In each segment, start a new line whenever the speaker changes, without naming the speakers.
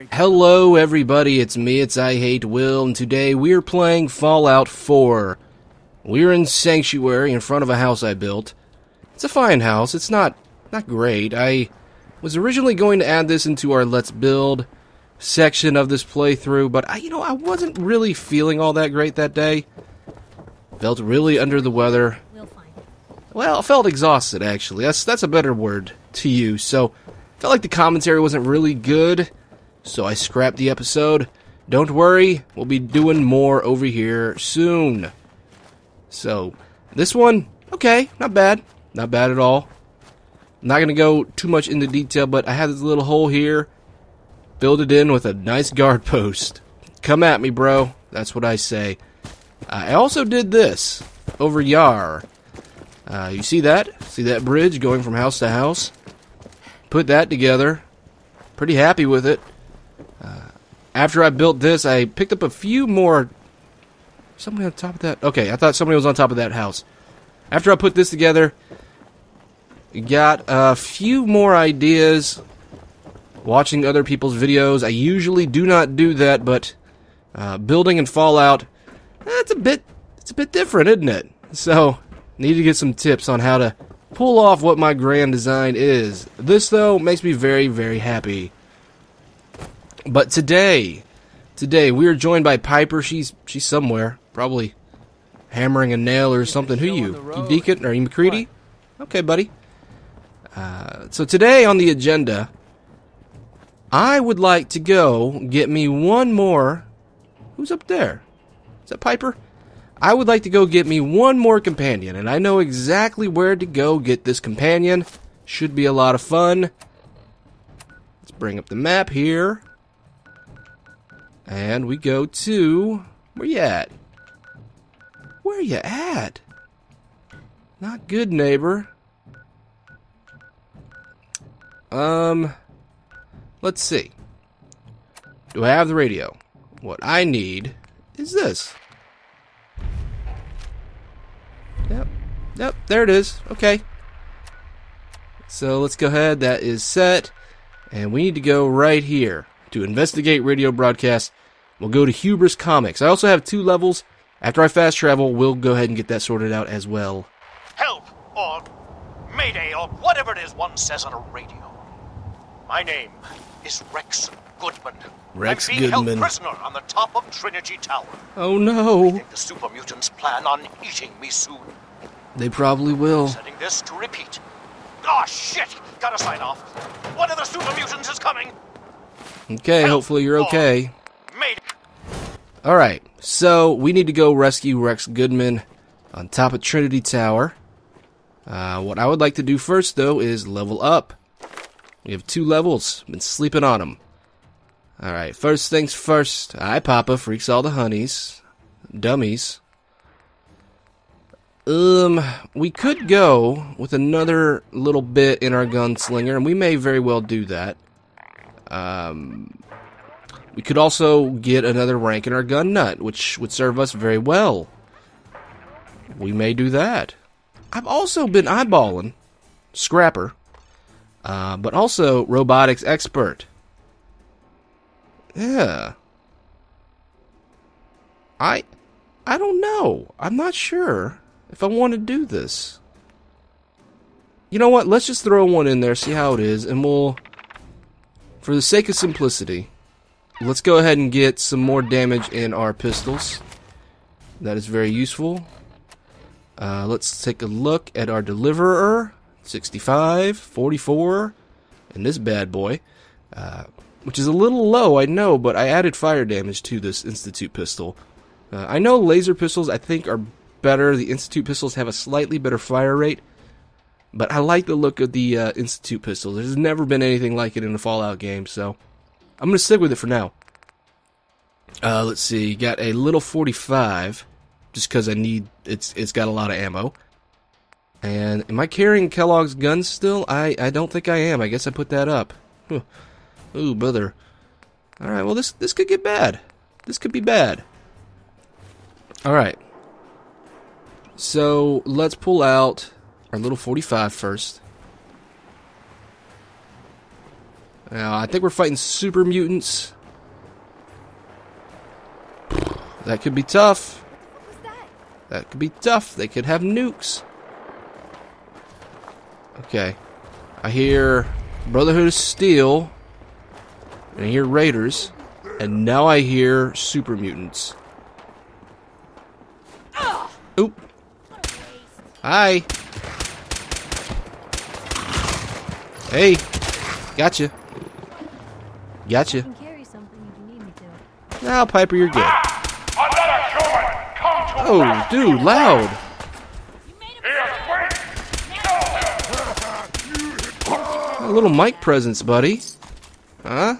Hello everybody, it's me, it's IHateWill, and today we're playing Fallout 4. We're in Sanctuary in front of a house I built. It's a fine house, it's not great. I was originally going to add this into our Let's Build section of this playthrough, but I wasn't really feeling all that great that day. Felt really under the weather. Well, I felt exhausted actually, that's a better word to use, so felt like the commentary wasn't really good. So I scrapped the episode. Don't worry, we'll be doing more over here soon. So, this one, okay, not bad. Not bad at all. I'm not going to go too much into detail, but I had this little hole here. Filled it in with a nice guard post. Come at me, bro. That's what I say. I also did this over Yar. You see that? See that bridge going from house to house? Put that together. Pretty happy with it. After I built this, I picked up a few more... Somebody on top of that? Okay, I thought somebody was on top of that house. After I put this together, got a few more ideas watching other people's videos. I usually do not do that, but building in Fallout, it's a bit different, isn't it? So, need to get some tips on how to pull off what my grand design is. This, though, makes me very, very happy. But today we are joined by Piper. She's somewhere, probably hammering a nail or something. Who you Deacon? Are you McCready? Okay, buddy. So today on the agenda, I would like to go get me one more. Who's up there? Is that Piper? I would like to go get me one more companion, and I know exactly where to go get this companion. Should be a lot of fun. Let's bring up the map here. And we go to... Where you at? Where you at? Not good, neighbor. Let's see. Do I have the radio? What I need is this. Yep, there it is. Okay. So let's go ahead. That is set. And we need to go right here to investigate radio broadcasts. We'll go to Hubris Comics. I also have 2 levels. After I fast travel, we'll go ahead and get that sorted out as well.
Help, or Mayday, or whatever it is one says on a radio. My name is Rex Goodman.
Rex
I'm being
Goodman.
held prisoner on the top of Trinity Tower.
Oh no.
I think the super mutants plan on eating me soon.
They probably will.
Setting this to repeat. Oh shit! Gotta sign off. One of the super mutants is coming.
Okay, hopefully you're okay.
Mayday.
Alright, so we need to go rescue Rex Goodman on top of Trinity Tower. What I would like to do first, though, is level up. We have 2 levels. Been sleeping on them. Alright, first things first. Papa freaks all the honeys. Dummies. We could go with another little bit in our gunslinger, and we may very well do that. We could also get another rank in our gun nut, which would serve us very well. We may do that. I've also been eyeballing Scrapper, but also Robotics Expert. Yeah. I don't know. I'm not sure if I want to do this. You know what? Let's just throw one in there, see how it is, and we'll, for the sake of simplicity, let's go ahead and get some more damage in our pistols. That is very useful. Let's take a look at our Deliverer. 65, 44, and this bad boy. Which is a little low, I know, but I added fire damage to this Institute pistol. I know laser pistols, I think, are better. The Institute pistols have a slightly better fire rate. But I like the look of the Institute pistol. There's never been anything like it in a Fallout game, so I'm going to stick with it for now. Let's see, got a little 45, just because I need, it's got a lot of ammo. And am I carrying Kellogg's gun still? I don't think I am. I guess I put that up. Ooh, brother. Alright, well this could get bad. This could be bad. Alright. So, let's pull out our little 45 first. Now, I think we're fighting super mutants. That could be tough. That could be tough. They could have nukes. Okay. I hear Brotherhood of Steel. And I hear Raiders. And now I hear super mutants. Oop. Hi. Hey. Gotcha. Gotcha.
I can carry something if you need me to.
Now, Piper, you're good.
Another human! Come to
Oh, dude, loud. A little mic presence, buddy. Huh?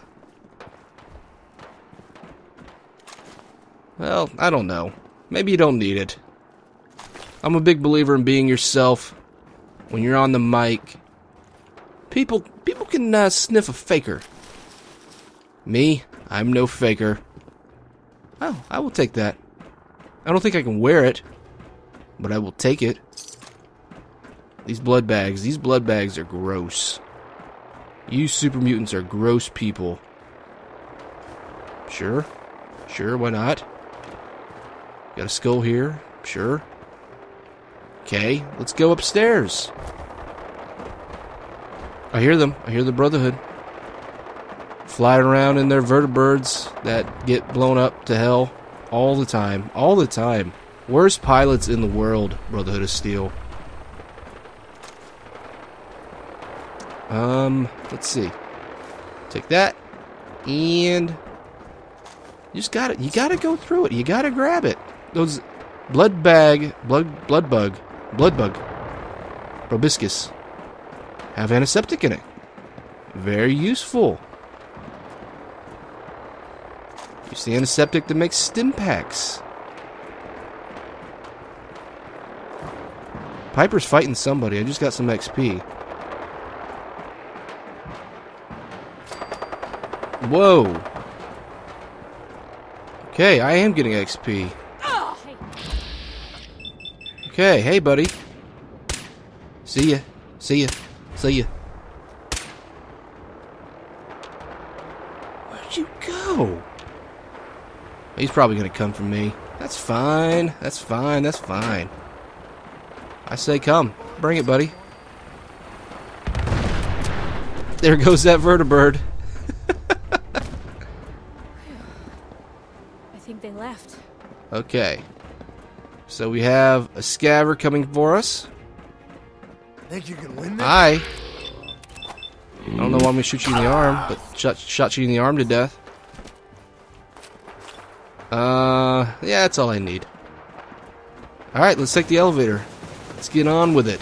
Well, I don't know. Maybe you don't need it. I'm a big believer in being yourself when you're on the mic. People can sniff a faker. Me, I'm no faker. Oh, I will take that. I don't think I can wear it, but I will take it. These blood bags are gross. You super mutants are gross people. Sure, why not? Got a skull here, sure. Okay, let's go upstairs. I hear them. I hear the Brotherhood. Flying around in their vertibirds that get blown up to hell all the time. All the time. Worst pilots in the world, Brotherhood of Steel. Let's see. Take that. And you gotta go through it. You gotta grab it. Those blood bug, proboscis, have antiseptic in it. Very useful. Use the antiseptic to make stim packs. Piper's fighting somebody. I just got some XP. Whoa. Okay, I am getting XP. Okay, hey buddy. See ya. See ya. See ya. Where'd you go? He's probably gonna come for me. That's fine. That's fine. That's fine. I say come. Bring it, buddy. There goes that vertibird.
I think they left.
Okay. So we have a scaver coming for us.
Think you can win this?
Hi. I don't know why I'm gonna shoot you in the arm, but shot you in the arm to death. Yeah, that's all I need. Alright, let's take the elevator. Let's get on with it.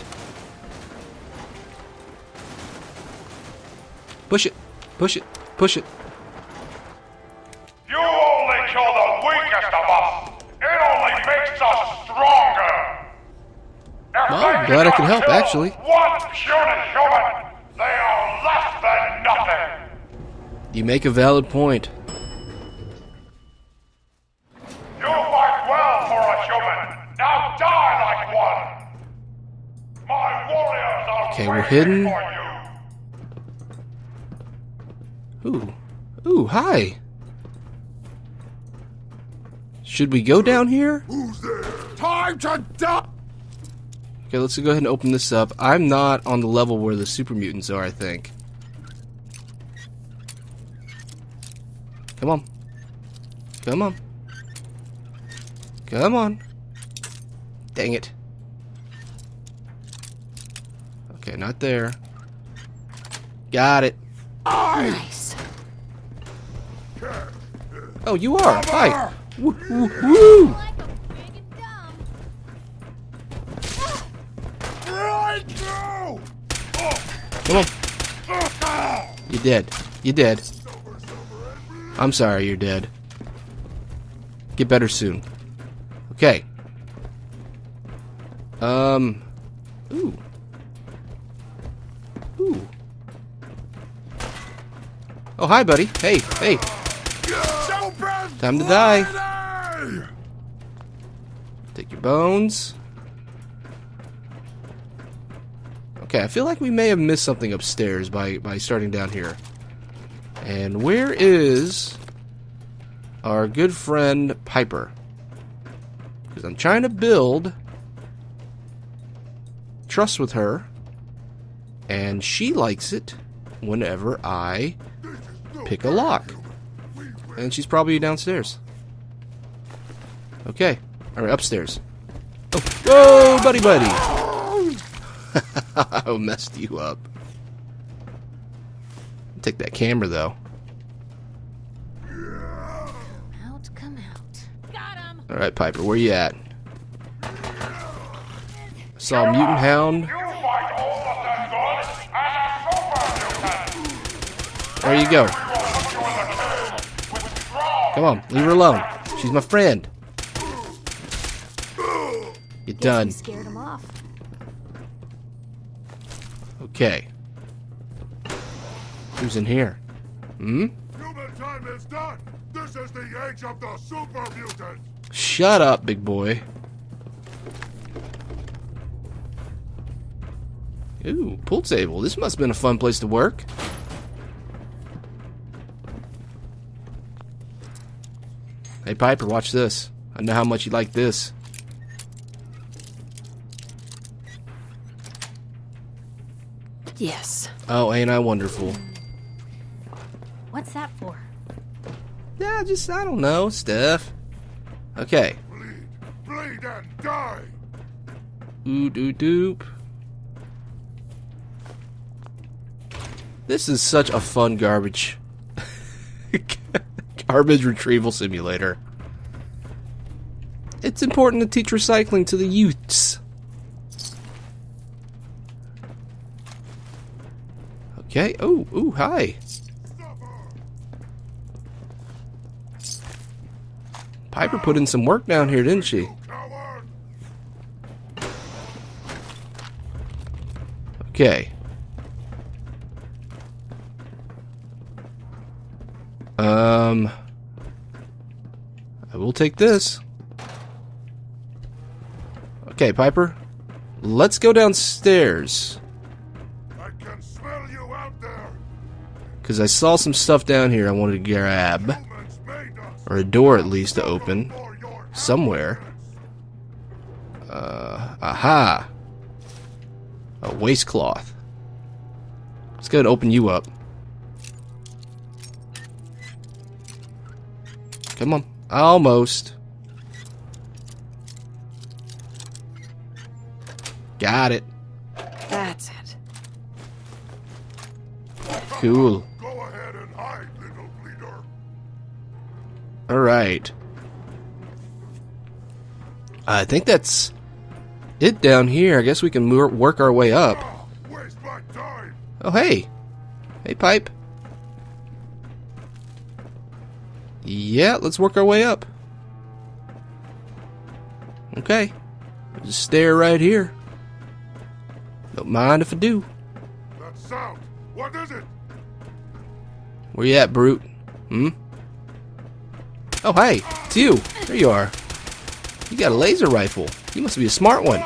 Push it. Push it. Push it.
You only kill the weakest of us. It only makes us stronger. If
Well,
they
I'm glad I can help,
kill
actually.
one puny human, they are less than nothing.
You make a valid point.
You fight well for a human. Now die like one. My warriors are
Okay, we're
waiting
hidden.
for you.
Ooh, hi. Should we go down here?
Who's there? Time to die!
Okay, let's go ahead and open this up. I'm not on the level where the super mutants are, I think. Come on. Come on. Come on. Dang it. Okay, not there. Got it.
Nice.
Oh, you are. Hi. Woo, woo, woo.
Right through!
Come on. You're dead. You're dead. I'm sorry, you're dead. Get better soon. Okay. Ooh. Ooh. Oh, hi, buddy. Hey, hey. Time to die. Take your bones. Okay, I feel like we may have missed something upstairs by starting down here. And where is our good friend Piper? Because I'm trying to build trust with her, and she likes it whenever I pick a lock. And she's probably downstairs. Okay. Alright, upstairs. Oh, whoa, buddy. I messed you up. Take that camera, though.
Come out. Got him.
Alright, Piper, where you at? I saw a mutant hound.
You fight all of them good and a super mutant.
There you go.
We will put you in the cage with strong.
Come on, leave her alone. She's my friend. You're done.
We scared him off.
Okay. Who's in here?
Human time is done. This is the age of the super mutants.
Shut up, big boy. Ooh, pool table. This must have been a fun place to work. Hey, Piper, watch this. I know how much you like this.
Yes.
Oh, ain't I wonderful?
What's that for?
Yeah, just, I don't know, stuff. Okay.
Bleed and die.
Ooh, doo doop. This is such a fun garbage retrieval simulator. It's important to teach recycling to the youths. Okay. Oh, ooh, hi. Piper put in some work down here, didn't she? Okay. I will take this. Okay, Piper. Let's go downstairs.
I can smell you out there.
Because I saw some stuff down here I wanted to grab.
Humans made us.
Or a door at least to open.
For your
Somewhere. Aha. A waistcloth. Let's go ahead and open you up. Come on. Almost. Got it.
That's it.
Cool.
Go ahead and hide, little bleeder.
Alright. I think that's it down here. I guess we can work our way up.
Waste my time.
Oh, hey. Hey, Pipe. Yeah, let's work our way up. Okay. Just stare right here. Don't mind if I do.
That sound. What is it?
Where you at, brute? Hmm? Oh, hey. It's you. There you are. You got a laser rifle. You must be a smart one.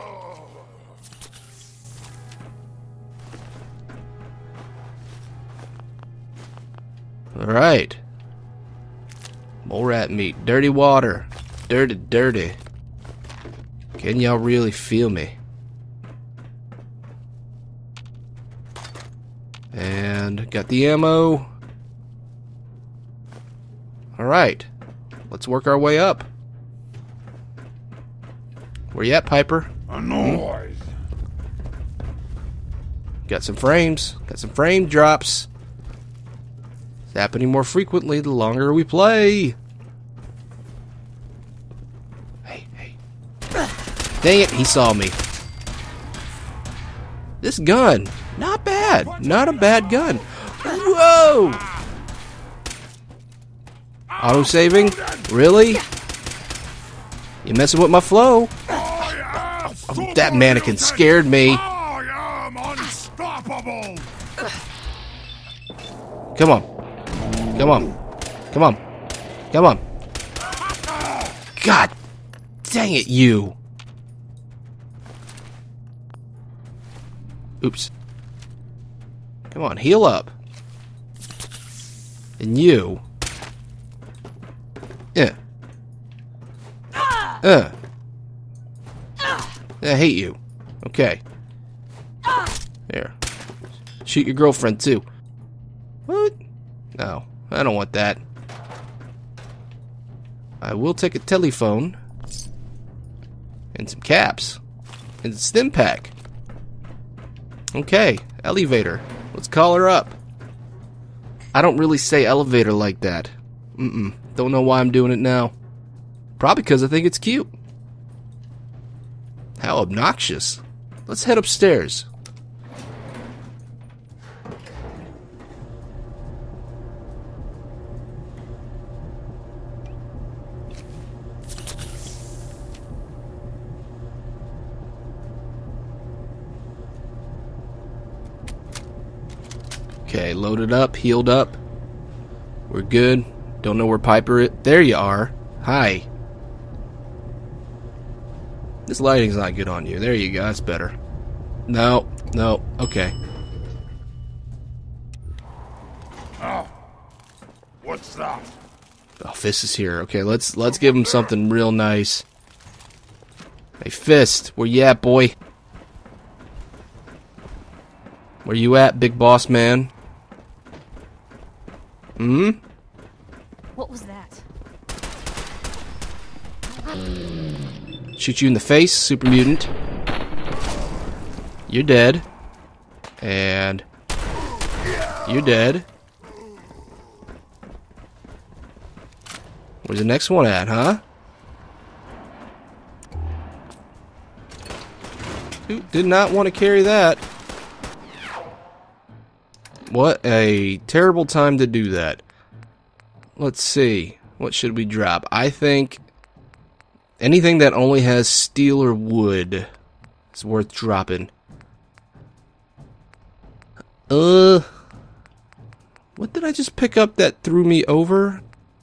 Alright. Mole rat meat. Dirty water. Dirty, dirty. Can y'all really feel me? And got the ammo. Alright. Let's work our way up. Where you at, Piper?
A noise.
Got some frames. Got some frame drops. It's happening more frequently the longer we play. Hey, hey. Dang it, he saw me. This gun, not bad. Not a bad gun. Whoa! Auto-saving? Really? You messing with my flow? Oh, that mannequin scared me.
I am unstoppable.
Come on. Come on. Come on. Come on. God dang it, you. Oops. Come on, heal up. And you. Yeah. I hate you. Okay. There. Shoot your girlfriend too. What? No, I don't want that. I will take a telephone. And some caps. And a stim pack. Okay, elevator. Let's call her up. I don't really say elevator like that. Don't know why I'm doing it now. Probably because I think it's cute. How obnoxious. Let's head upstairs. Okay, loaded up, healed up. We're good. Don't know where Piper is. There you are. Hi. This lighting's not good on you. There you go. That's better. No. Okay.
Oh. What's that?
Oh, Fist is here. Okay, let's give him something real nice. Hey, Fist, where you at, boy? Where you at, big boss man?
What was that?
Shoot you in the face, super mutant. You're dead. And you're dead. Where's the next one at, huh? Who did not want to carry that? What a terrible time to do that. Let's see. What should we drop? I think anything that only has steel or wood is worth dropping. What did I just pick up that threw me over?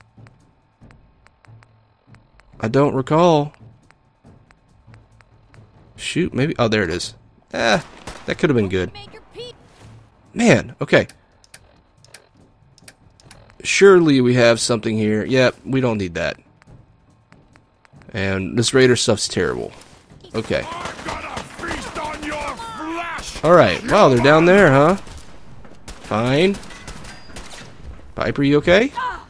I don't recall. Shoot, maybe. Oh, there it is. That could have been good. Man, okay. Surely we have something here. Yep, we don't need that. And this raider stuff's terrible. Okay. Alright, wow, they're down there, huh? Fine. Piper, you okay?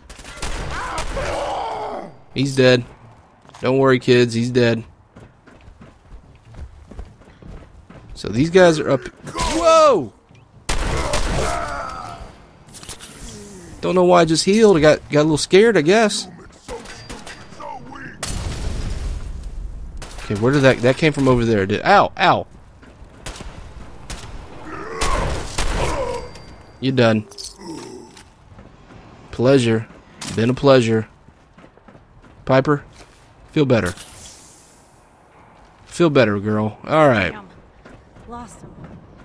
He's dead. Don't worry, kids, he's dead. So these guys are up. Whoa! Don't know why I just healed. I got a little scared, I guess. Okay, where did that came from over there? Ow! You done. Pleasure. Been a pleasure. Piper, feel better. Feel better, girl. Alright.
Lost him.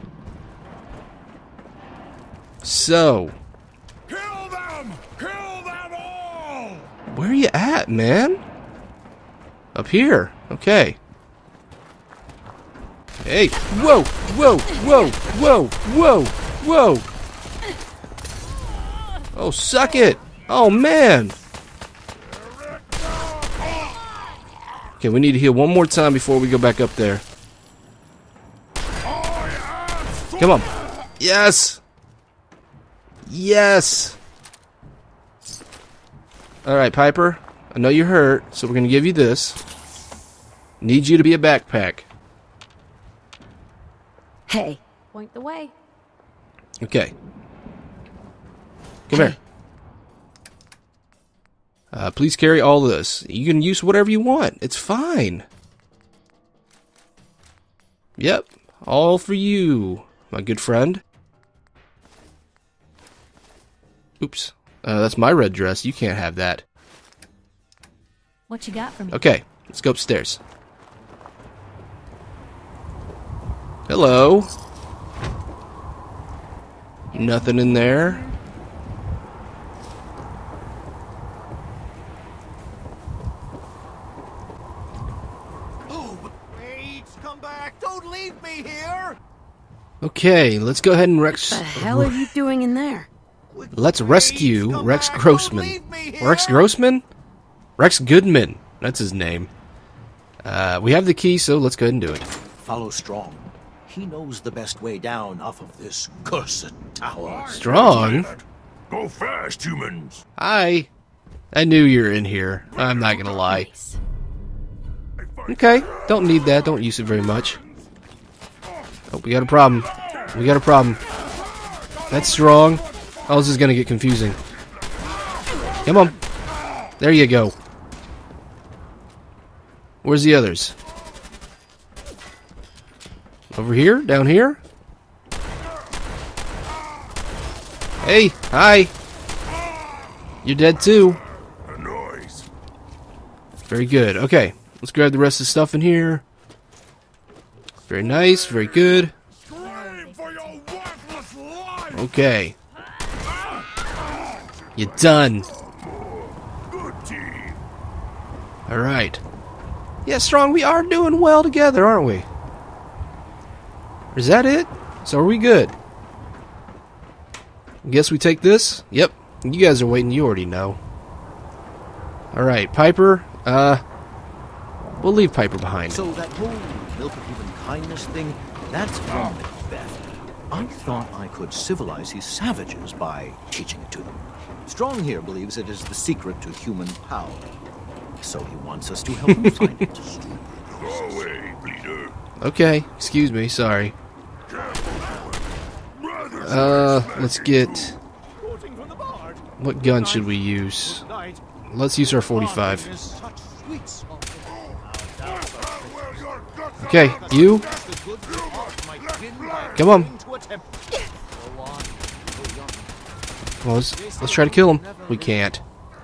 So.
Kill them! Kill them all!
Where are you at, man? Up here. Okay. Hey. Whoa! Oh, suck it! Oh, man! Okay, we need to heal one more time before we go back up there. Come on. Yes! Yes! Alright, Piper. I know you're hurt, so we're going to give you this. Need you to be a backpack.
Hey. Point the way.
Okay. Come here. Please carry all this. You can use whatever you want. It's fine. Yep. All for you, my good friend. Oops. That's my red dress. You can't have that.
What you got for me?
Okay. Let's go upstairs. Hello. Nothing in there.
Don't leave me here!
Okay, let's go ahead and wreck.
What the hell are you doing in there?
Let's rescue
Come
Rex
back,
Grossman.
don't leave me here.
Rex Grossman? Rex Goodman. That's his name. We have the key, so let's go ahead and do it.
Follow Strong. He knows the best way down off of this cursed tower.
Strong?
Go fast, humans.
Hi. I knew you were in here. I'm not gonna lie.
Nice.
Okay, don't need that. Don't use it very much. Oh, we got a problem. We got a problem. That's Strong. Oh, this is gonna get confusing. Come on. There you go. Where's the others? Over here? Down here? Hey, hi. You're dead too.
A noise.
Very good. Okay, let's grab the rest of the stuff in here. Very nice. Very good.
Scream for your worthless life.
Okay. You're done.
Good team.
Alright. Yeah, Strong, we are doing well together, aren't we? Is that it? So are we good? Guess we take this? Yep. You guys are waiting, you already know. Alright, Piper, we'll leave Piper behind.
So that whole milk of human kindness thing, that's from Macbeth. I thought I could civilize these savages by teaching it to them. Strong here believes it is the secret to human power. So he wants us to help him find it.
Go away, bleeder.
Okay, excuse me, sorry. Let's get... What gun should we use? Let's use our 45. Okay, you. Come on. Well, let's try to kill him. We can't.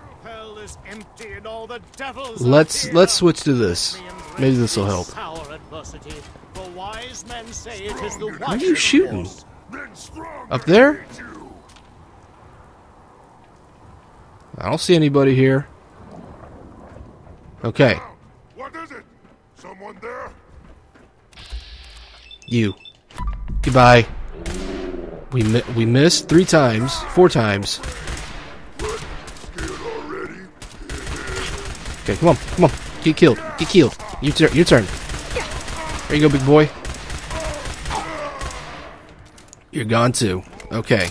Let's switch to this. Maybe this will help. Where are you shooting? Up there? I don't see anybody here. Okay.
What is it? Someone there?
You. Goodbye. We missed 3 times. 4 times. Okay, come on. Come on. Get killed. Get killed. Your turn. There you go, big boy. You're gone too. Okay.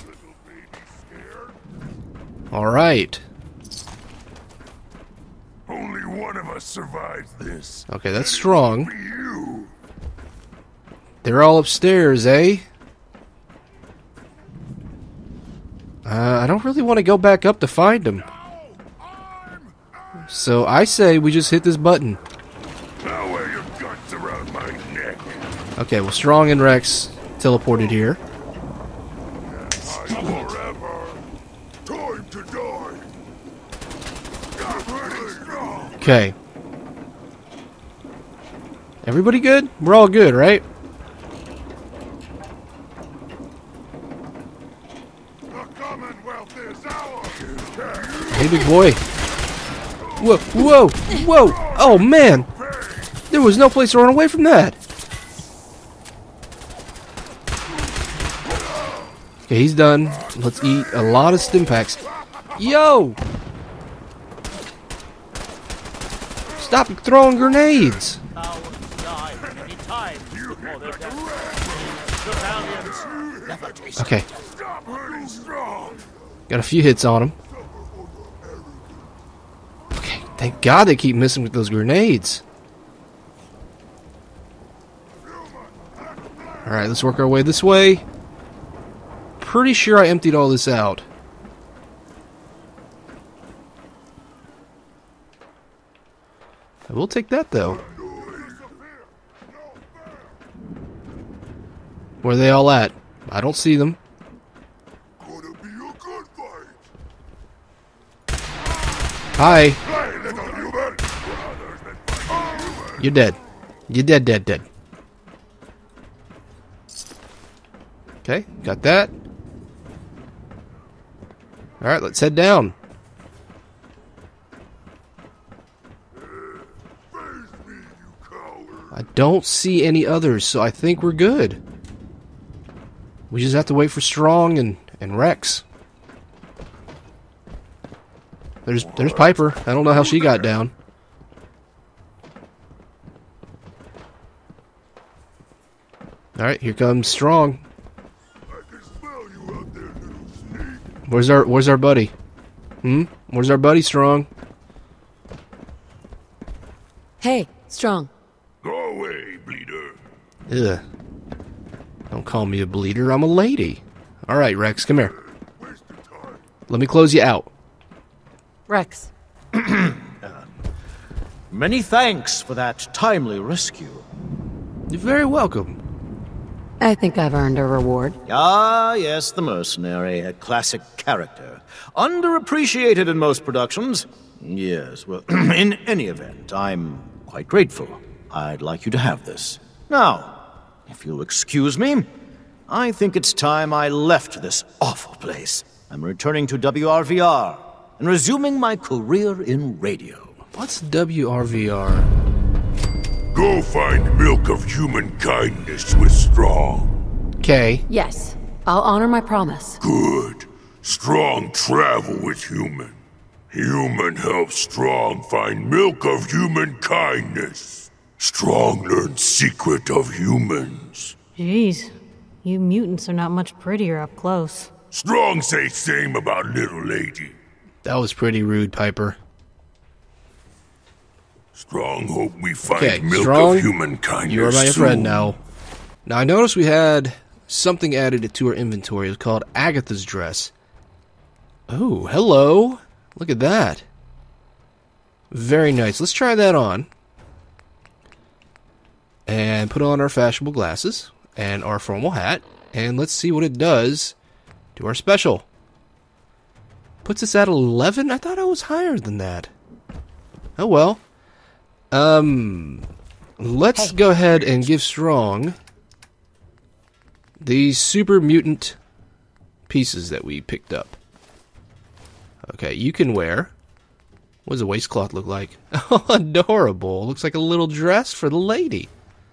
Alright.
Only one of us survives this.
Okay, that's Strong.
You.
They're all upstairs, eh? I don't really want to go back up to find them. So I say we just hit this button.
Now wear your guts around my neck.
Okay, well, Strong and Rex teleported here.
Forever. Time to die. Get ready, Strong.
Okay. Everybody good? We're all good, right?
The Commonwealth is ours.
Hey, big boy. Whoa, whoa, whoa! Oh, man! There was no place to run away from that! Okay, he's done. Let's eat a lot of stim packs. Yo! Stop throwing grenades! Okay.
Stop hurting Strong.
Got a few hits on him. Okay, thank God they keep missing with those grenades. Alright, let's work our way this way. Pretty sure I emptied all this out. I will take that, though. Where are they all at? I don't see them.
Gonna be a good fight.
Hi.
Hey, little human.
You're dead. You're dead, dead, dead. Okay, got that. Alright, let's head down. I don't see any others, so I think we're good. We just have to wait for Strong and Rex. there's Piper. I don't know how she got down. Alright, here comes Strong.
I can smell you out there, little snake.
Where's our buddy? Where's our buddy, Strong?
Hey, Strong.
Go away, bleeder.
Ugh. Don't call me a bleeder, I'm a lady. Alright, Rex, come here.
Waste of time.
Let me close you out.
Rex.
Many thanks for that timely rescue.
You're very welcome.
I think I've earned a reward.
Ah, yes, the mercenary, a classic character. Underappreciated in most productions. Yes, well, in any event, I'm quite grateful. I'd like you to have this. Now, if you'll excuse me, I think it's time I left this awful place. I'm returning to WRVR and resuming my career in radio.
What's WRVR?
Go find milk of human kindness with Strong.
Okay.
Yes, I'll honor my promise.
Good. Strong travel with human. Human helps Strong find milk of human kindness. Strong learns secret of humans.
Jeez, you mutants are not much prettier up close.
Strong say same about little lady.
That was pretty rude, Piper.
Strong hope we find
Okay,
milk
Strong,
of human kindness.
you are my
soon.
friend now. Now, I noticed we had something added to our inventory. It was called Agatha's dress. Oh, hello. Look at that. Very nice. Let's try that on. And put on our fashionable glasses and our formal hat. And let's see what it does to our special. Puts us at 11? I thought I was higher than that. Oh well. Let's go ahead and give Strong these super mutant pieces that we picked up. Okay, you can wear. What does a waistcloth look like? Oh, adorable. Looks like a little dress for the lady.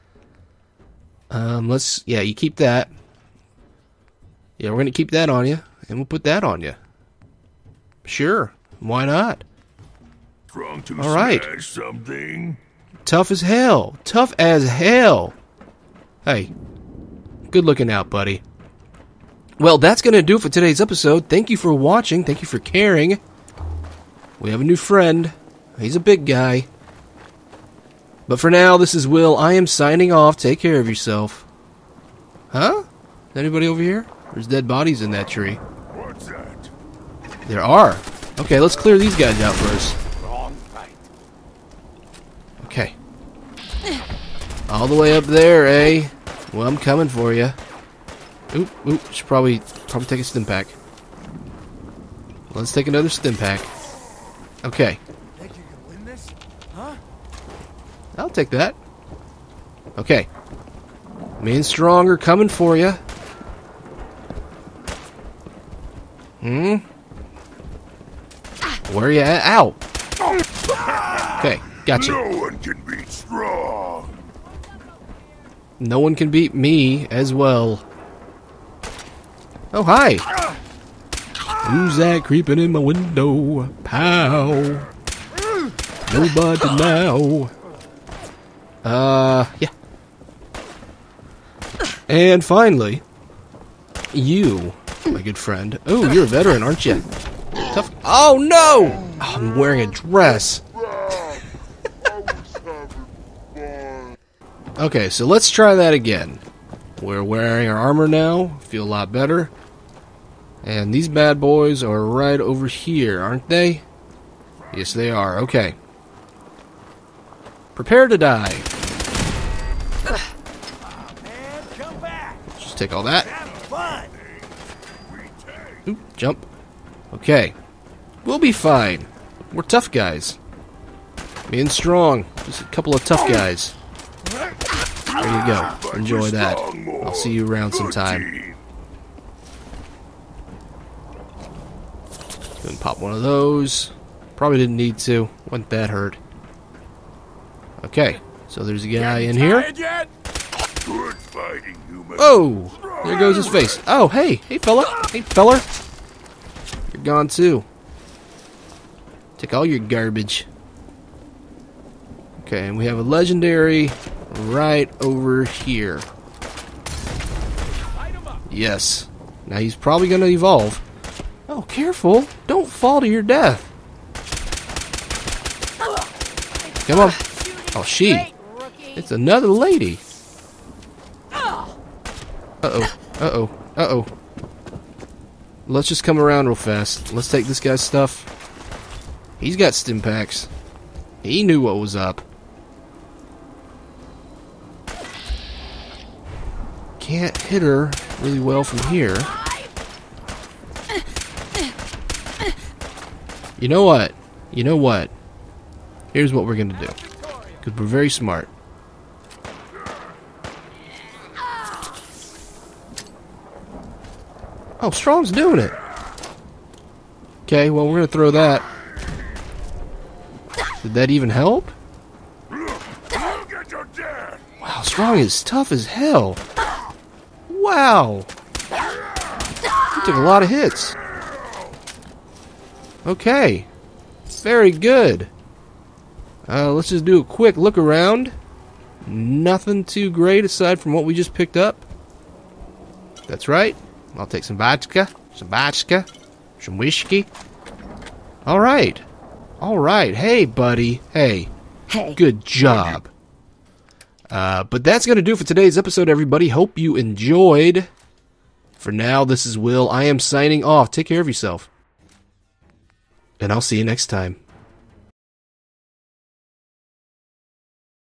Yeah, you keep that. Yeah, we're gonna keep that on you, and we'll put that on you. Sure, why not?
Strong to
All right.
smash something.
Tough as hell. Tough as hell. Hey, good looking out, buddy. Well, that's going to do it for today's episode. Thank you for watching. Thank you for caring. We have a new friend. He's a big guy. But for now, this is Will. I am signing off. Take care of yourself. Huh? Anybody over here? There's dead bodies in that tree.
What's that?
There are. Okay, let's clear these guys out first.
Wrong fight.
Okay. All the way up there, eh? Well, I'm coming for you. Oop, should probably take a stim pack. Let's take another stim pack. Okay.
Think you can win this? Huh?
I'll take that. Okay. Me and Strong are coming for you. Where are you at? Ow! Okay, gotcha.
No one can beat Strong.
No one can beat me as well. Oh, hi! Who's that creeping in my window? Pow! Nobody now. Yeah. And finally, you, my good friend. Oh, you're a veteran, aren't you? Tough. Oh, no! Oh, I'm wearing a dress. Okay, so let's try that again. We're wearing our armor now. Feel a lot better. And these bad boys are right over here, aren't they? Yes, they are. Okay. Prepare to die.
Man, come back.
Just take all that.
Have fun.
Oop, jump. Okay. We'll be fine. We're tough guys. Me and Strong. Just a couple of tough guys. There you go. Enjoy that. I'll see you around sometime. Go and pop one of those. Probably didn't need to. Wasn't that hurt. Okay. So there's a guy in here.
Good fighting, human.
Oh! There goes his face. Oh, hey. Hey, fella. Hey, feller. You're gone, too. Take all your garbage. Okay, and we have a legendary right over here. Yes. Now he's probably going to evolve. Oh, careful. Don't fall to your death. Come on. Oh, she. It's another lady. Uh-oh. Uh-oh. Uh-oh. Let's just come around real fast. Let's take this guy's stuff. He's got stim packs. He knew what was up. Can't hit her really well from here. You know what? You know what? Here's what we're gonna do. Because we're very smart. Oh, Strong's doing it. Okay, well, we're gonna throw that. Did that even help? Wow, Strong is tough as hell. Wow. He took a lot of hits. Okay. Very good. Let's just do a quick look around. Nothing too great aside from what we just picked up. That's right. I'll take some vodka, some whiskey. Alright. Alright. Hey, buddy. Hey.
Hey.
Good job. But that's going to do it for today's episode, everybody. Hope you enjoyed. For now, this is Will. I am signing off. Take care of yourself. And I'll see you next time.